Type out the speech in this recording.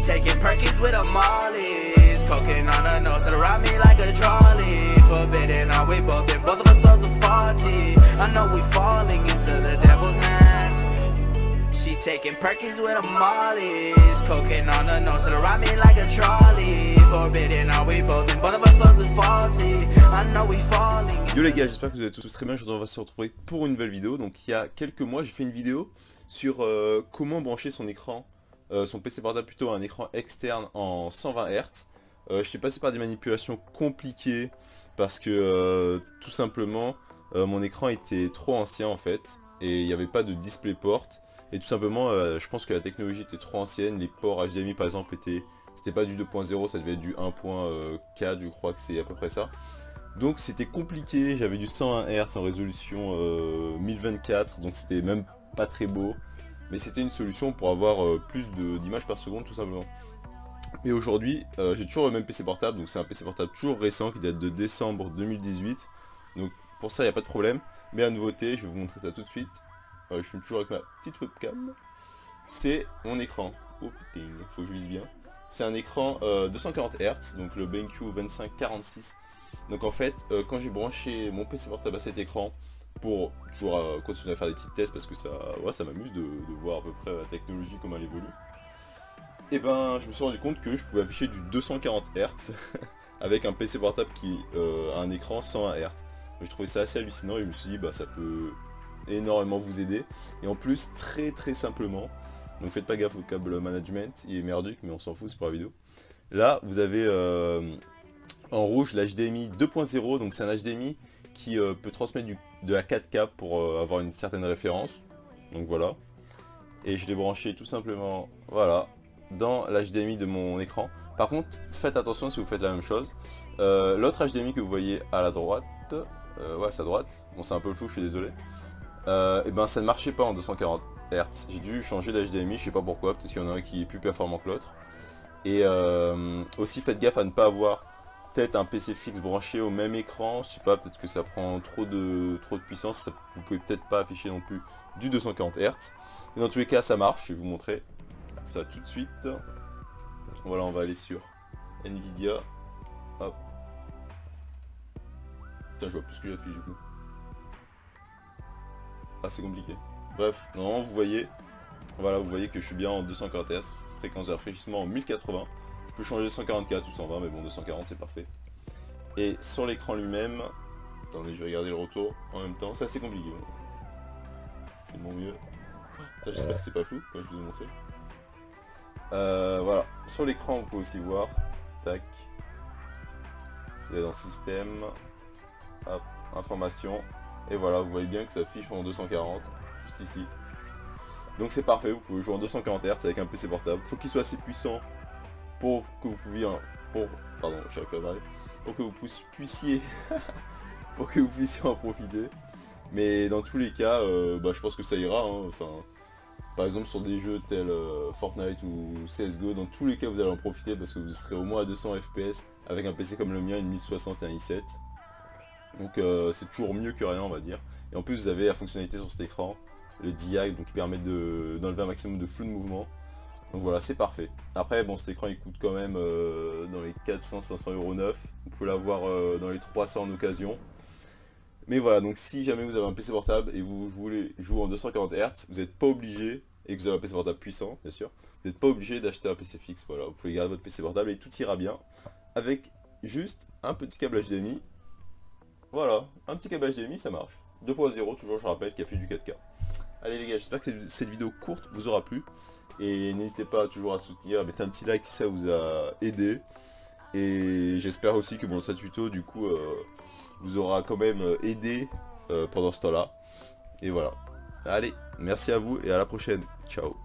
taking Perkins with a Molly's, cocaine on her nose and around me like a trolley. Forbidden, are we both, and both of our souls are faulty. I know we falling into the devil's hands. She taking Perkins with a Molly's, cocaine on her nose and around me like a trolley. Forbidden, are we both, and both of our souls are faulty. I know we falling. Yo les gars, j'espère que vous allez tous très bien. Aujourd'hui on va se retrouver pour une nouvelle vidéo. Donc il y a quelques mois j'ai fait une vidéo sur comment brancher son écran, son PC portable plutôt, à un écran externe en 120 Hz. J'étais passé par des manipulations compliquées parce que tout simplement mon écran était trop ancien en fait et il n'y avait pas de DisplayPort. Et tout simplement je pense que la technologie était trop ancienne. Les ports HDMI par exemple c'était pas du 2.0, ça devait être du 1.4, je crois que c'est à peu près ça. Donc c'était compliqué, j'avais du 101 Hz en résolution 1024, donc c'était même pas très beau. Mais c'était une solution pour avoir plus d'images par seconde tout simplement. Et aujourd'hui j'ai toujours le même PC portable, donc c'est un PC portable toujours récent qui date de décembre 2018. Donc pour ça il n'y a pas de problème. Mais la nouveauté, je vais vous montrer ça tout de suite. Je filme toujours avec ma petite webcam. C'est mon écran. Oh putain, faut que je vise bien. C'est un écran 240 Hz, donc le BenQ 2546. Donc en fait, quand j'ai branché mon PC portable à cet écran, pour toujours continuer à faire des petits tests, parce que ça, ouais, ça m'amuse de voir à peu près la technologie, comment elle évolue. Et ben, je me suis rendu compte que je pouvais afficher du 240 Hz avec un PC portable qui a un écran 120 Hz. Je trouvais ça assez hallucinant et je me suis dit, bah ça peut énormément vous aider. Et en plus, très simplement, donc faites pas gaffe au câble management, il est merdique, mais on s'en fout, c'est pour la vidéo. Là, vous avez en rouge l'HDMI 2.0, donc c'est un HDMI qui peut transmettre de la 4K pour avoir une certaine référence. Donc voilà. Et je l'ai branché tout simplement, voilà, dans l'HDMI de mon écran. Par contre, faites attention si vous faites la même chose. L'autre HDMI que vous voyez à la droite, ouais, c'est à droite, bon c'est un peu flou, je suis désolé. Et ben ça ne marchait pas en 240 Hz. J'ai dû changer d'HDMI, je sais pas pourquoi, peut-être qu'il y en a un qui est plus performant que l'autre. Et aussi faites gaffe à ne pas avoir peut-être un PC fixe branché au même écran, je sais pas, peut-être que ça prend trop de puissance, ça, vous pouvez peut-être pas afficher non plus du 240 Hz. Mais dans tous les cas ça marche, je vais vous montrer ça tout de suite. Voilà, on va aller sur Nvidia. Hop. Putain, je vois plus ce que j'affiche du coup. Ah, c'est compliqué. Bref, non, vous voyez, voilà, vous voyez que je suis bien en 240 Hz, fréquence de rafraîchissement en 1080. Je peux changer 144 ou 120, mais bon, 240 c'est parfait. Et sur l'écran lui-même, attendez, je vais regarder le retour en même temps, c'est assez compliqué. Je fais de mon mieux. J'espère que c'est pas flou, comme je vous ai montré. Voilà, sur l'écran vous pouvez aussi voir, tac, vous allez dans système, hop, information, et voilà, vous voyez bien que ça affiche en 240, juste ici. Donc c'est parfait, vous pouvez jouer en 240 Hz avec un PC portable. Il faut qu'il soit assez puissant pour que vous puissiez, pardon, je suis parler, pour que vous puissiez, pour que vous puissiez en profiter. Mais dans tous les cas, bah, je pense que ça ira, hein. Enfin, par exemple sur des jeux tels Fortnite ou CSGO, dans tous les cas vous allez en profiter parce que vous serez au moins à 200 FPS avec un PC comme le mien, une 1060 et un i7. Donc c'est toujours mieux que rien, on va dire. Et en plus vous avez la fonctionnalité sur cet écran, le DI, donc qui permet d'enlever un maximum de flou de mouvement. Donc voilà, c'est parfait. Après bon, cet écran il coûte quand même dans les 400-500 € neuf. Vous pouvez l'avoir dans les 300 en occasion. Mais voilà, donc si jamais vous avez un PC portable et vous voulez jouer en 240 Hz, vous n'êtes pas obligé, et que vous avez un PC portable puissant bien sûr, vous n'êtes pas obligé d'acheter un PC fixe. Voilà, vous pouvez garder votre PC portable et tout ira bien avec juste un petit câble HDMI. Voilà, un petit câble HDMI, ça marche. 2.0 toujours, je rappelle, qui a fait du 4K. Allez les gars, j'espère que cette vidéo courte vous aura plu. Et n'hésitez pas toujours à soutenir, mettez un petit like si ça vous a aidé. Et j'espère aussi que bon, ce tuto du coup vous aura quand même aidé pendant ce temps-là. Et voilà. Allez, merci à vous et à la prochaine. Ciao.